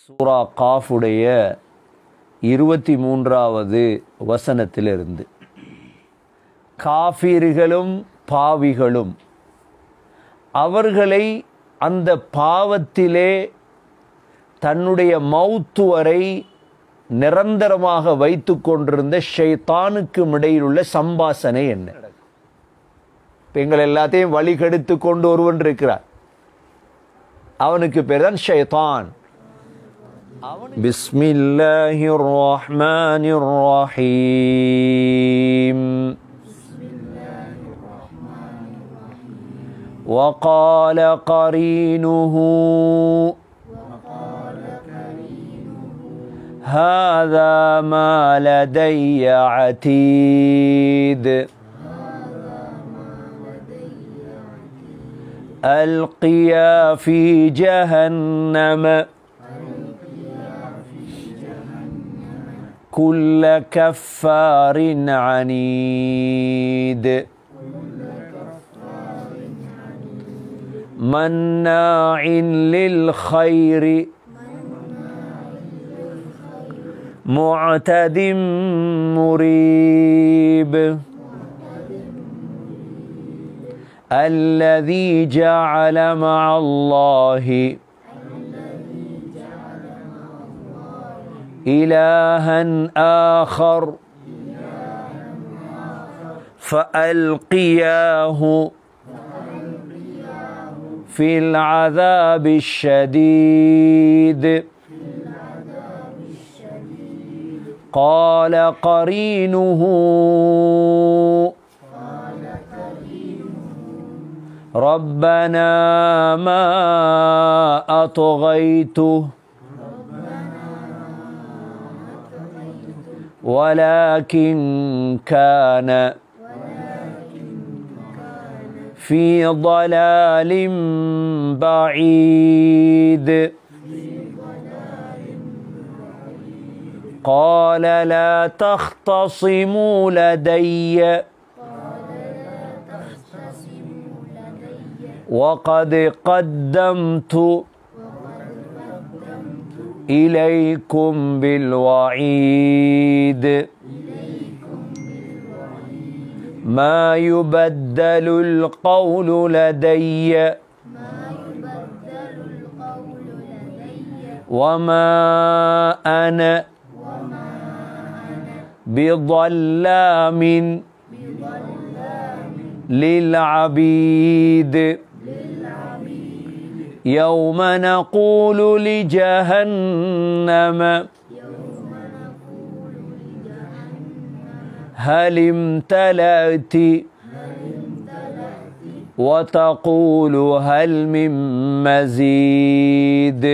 சூரா காஃபுடைய 23வது வசனத்திலிருந்து, காஃபிர்களும் பாவிகளும் அவர்களை அந்த பாவத்திலே தன்னுடைய மௌத்து வரை நிரந்தரமாக வைத்து கொண்டிருந்த ஷைத்தானுக்கும் இடையிலுள்ள சம்பாசனை என்ன? இப்போ எங்கள் எல்லாத்தையும் வழிகெடுத்து கொண்டு ஒருவன் இருக்கிறார், அவனுக்கு பேர் தான் ஷைத்தான். பிஸ்மில்லாஹிர் ரஹ்மானிர் ரஹீம். وقال قرينه هذا ما لدي عتيد ألقيا في جهنم كل كفار عنيد مناع للخير معتد مريب الذي جعل مع الله إلها آخر فألقياه في العذاب الشديد قال قرينه ربنا ما أطغيته ولكن كان في ضلال بعيد قال لا تختصموا لدي وقد قدمت إليكم بالوعيد ما يبدل القول لدي وما أنا بظلام للعبيد يوم نقول لجهنم هل امتلأت وتقول هل من مزيد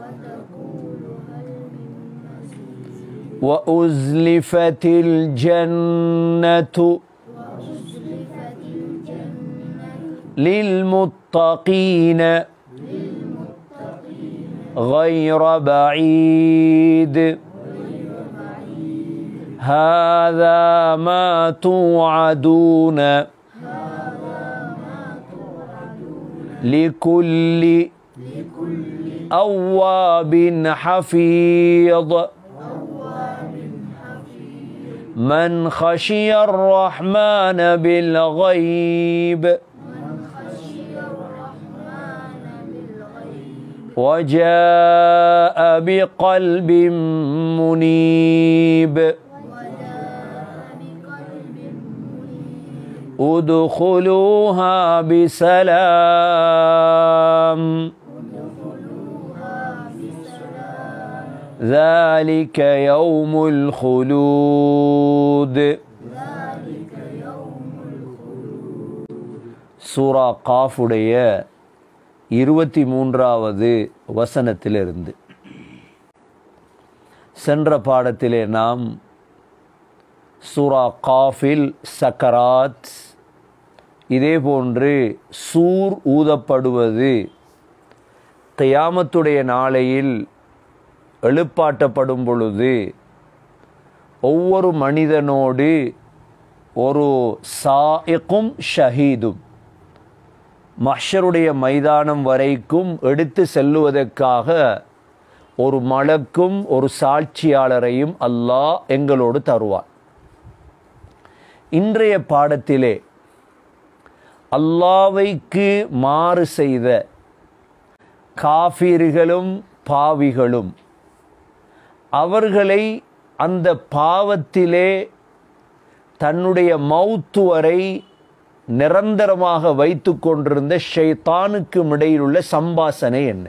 وأزلفت الجنة للمتقين غير بعيد هذا ما توعدون لكل أواب حفيظ من خشي الرحمن بالغيب وجاء بقلب منيب ادخلوها بسلام ذلك يوم الخلود. சூரா காஃபுடைய 23வது வசனத்திலிருந்து, சென்ற பாடத்திலே நாம் சூரா காஃபில் சக்கராத், இதேபோன்று சூர் ஊதப்படுவது, கியாமத்துடைய நாளையில் எழுப்பாட்டப்படும் பொழுது ஒவ்வொரு மனிதனோடு ஒரு சாயிக்கும் ஷஹீதும் மஹ்ஷருடைய மைதானம் வரைக்கும் எடுத்து செல்லுவதற்காக ஒரு மலக்கும் ஒரு சாட்சியாளரையும் அல்லாஹ் எங்களோடு தருவார். இன்றைய பாடத்திலே அல்லாஹ்வுக்கு மாறு செய்த காஃபிர்களும் பாவிகளும் அவர்களை அந்த பாவத்திலே தன்னுடைய மௌத்து வரை நிரந்தரமாக வைத்து கொண்டிருந்த ஷைத்தானுக்கும் இடையில் உள்ள சம்பாசனை என்ன?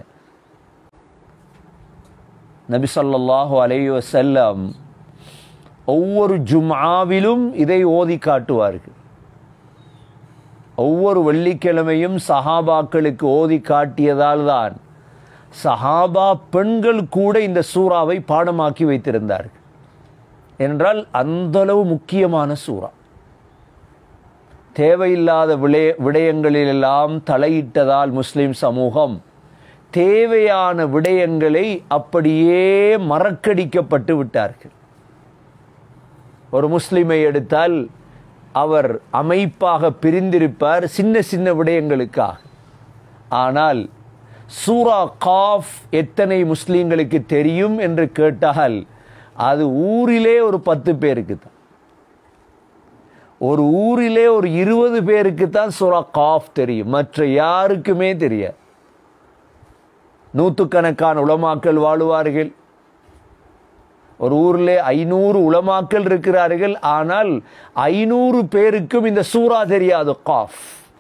நபி ஸல்லல்லாஹு அலைஹி வஸல்லம் ஒவ்வொரு ஜும்ஆவிலும் இதை ஓதி காட்டுவார்கள். ஒவ்வொரு வெள்ளிக்கிழமையும் சஹாபாக்களுக்கு ஓதி காட்டியதால் தான் சஹாபா பெண்கள் கூட இந்த சூறாவை பாடமாக்கி வைத்திருந்தார்கள். என்றால் அந்தளவு முக்கியமான சூறா. தேவையில்லாத விடயங்களிலெல்லாம் தலையிட்டதால் முஸ்லிம் சமூகம் தேவையான விடயங்களை அப்படியே மறக்கடிக்கப்பட்டு விட்டார்கள். ஒரு முஸ்லிமை எடுத்தால் அவர் அமைப்பாக பிரிந்திருப்பார் சின்ன சின்ன விடயங்களுக்காக. ஆனால் சூரா காஃப் எத்தனை முஸ்லிம்களுக்கு தெரியும் என்று கேட்டால் அது ஊரிலே ஒரு 10 பேருக்கு தான், ஒரு ஊரிலே ஒரு 20 பேருக்கு தான் சூரா காஃப் தெரியும், மற்ற யாருக்குமே தெரியாது. நூற்றுக்கணக்கான உலமாக்கள் வாழுவார்கள். ஒரு ஊரில் 500 உலமாக்கள் இருக்கிறார்கள். ஆனால் 500 பேருக்கும் இந்த சூரா தெரியாது, காஃப்.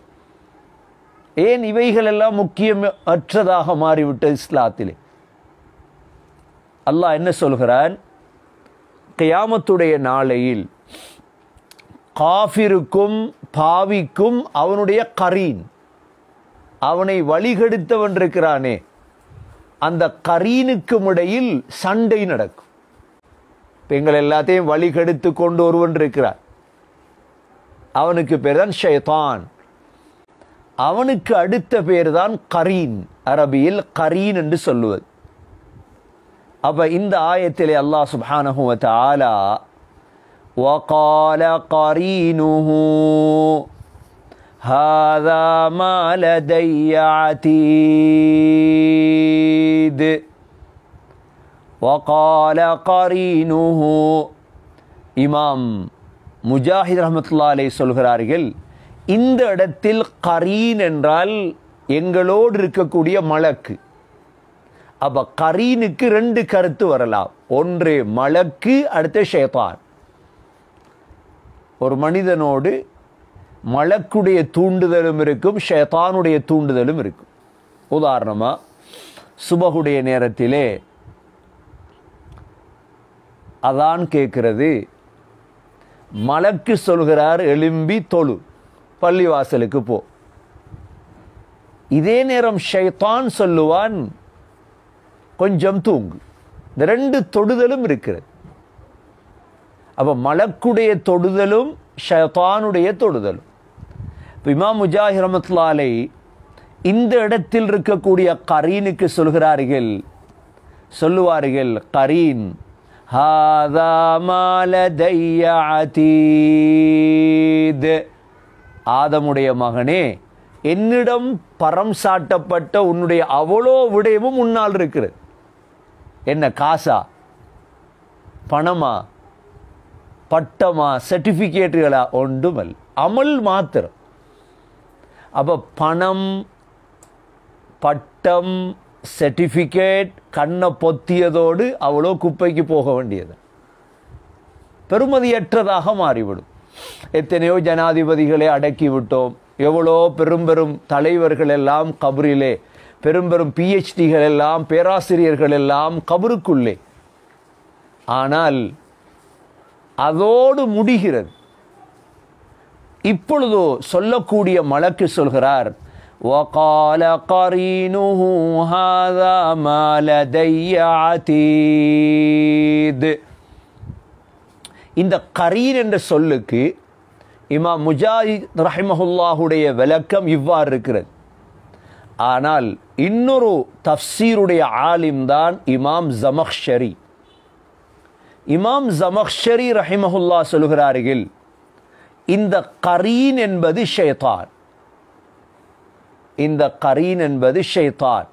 ஏன் இவைகள் எல்லாம் முக்கியமற்றதாக மாறிவிட்டது இஸ்லாத்திலே? அல்லாஹ் என்ன சொல்கிறான்? கியாமத்துடைய நாளையில் காஃபிருக்கும் பாவிக்கும் அவனுடைய கரீன், அவனை வழிகெடுத்தவன் இருக்கிறானே, அந்த கரீனுக்கும் இடையில் சண்டை நடக்கும். எங்கள் எல்லாத்தையும் வழிகெடுத்து கொண்டு ஒருவன் இருக்கிறார், அவனுக்கு பேர் தான் ஷைத்தான். அவனுக்கு அடுத்த பேர் தான் கரீன், அரபியில் கரீன் என்று சொல்லுவது. அப்ப இந்த ஆயத்திலே அல்லாஹ் சுப்ஹானஹு வ தஆலா وقال قرينه هذا ما لدي عتيد وقال قرينه. இமாம் முஜாஹித் ரஹ்மத்துல்லாஹி அலைஹி சொல்கிறார்கள், இந்த இடத்தில் கரீன் என்றால் எங்களோடு இருக்கக்கூடிய மலக்கு. அப்ப கரீனுக்கு 2 கருத்து வரலாம். ஒன்று மலக்கு, அடுத்த ஷைத்தான். ஒரு மனிதனோடு மலக்குடைய தூண்டுதலும் இருக்கும், ஷைத்தானுடைய தூண்டுதலும் இருக்கும். உதாரணமா சுபஹுடைய நேரத்திலே அதான் கேட்கிறது, மலக்கு சொல்கிறார் எழும்பி தொழு, பள்ளிவாசலுக்கு போ. இதே நேரம் ஷைத்தான் சொல்லுவான் கொஞ்சம் தூங்கு. இந்த 2 தொடுதலும் இருக்கிறது. அப்ப மலக்குடைய தொடுதலும் ஷைத்தானுடைய தொடுதலும். இமாம் முஜாஹித் ரஹ்மத்துல்லாஹி அலைஹி இந்த இடத்தில் இருக்கக்கூடிய கரீனுக்கு சொல்லுவார்கள் கரீன் ஹாதா மா லதைய அதீத், ஆதமுடைய மகனே, என்னிடம் பரம் சாட்டப்பட்ட உன்னுடைய அவ்வளோ விடயமும் முன்னால் இருக்கிறது. என்ன, காசா, பணமா, பட்டமா, சர்டிஃபிகேட்டுகளா? ஒன்றுமல்ல, அமல் மாத்திரம். அப்ப பணம், பட்டம், சர்டிஃபிகேட் கண்ணை பொத்தியதோடு அவ்வளோ குப்பைக்கு போக வேண்டியது, பெருமதியற்றதாக மாறிவிடும். எத்தனையோ ஜனாதிபதிகளை அடக்கி விட்டோம், எவ்வளோ பெரும் தலைவர்கள் எல்லாம் கபரிலே, பெரும் PhDகள் எல்லாம், பேராசிரியர்கள் எல்லாம் கபருக்குள்ளே. ஆனால் அதோடு முடிகிறது. இப்பொழுதோ சொல்லக்கூடிய மலக்கு சொல்கிறார், وَقَالَ قَرِينُهُ هَذَا مَا لَدَيَّ عَتِيدٌ. இந்த கரீன் என்ற சொல்லுக்கு இமாம் முஜாஹித் ரஹிமஹுல்லாஹுடைய விளக்கம் இவ்வாறு இருக்கிறது. ஆனால் இன்னொரு தஃப்சீருடைய ஆலிம் தான் இமாம் ஜமக்ஷரி. இமாம் ஜமக்ஷரி ரஹிமஹுல்லா சொல்கிறார்கள், இந்த கரீன் என்பது ஷைத்தான், இந்த கரீன் என்பது ஷைத்தான்.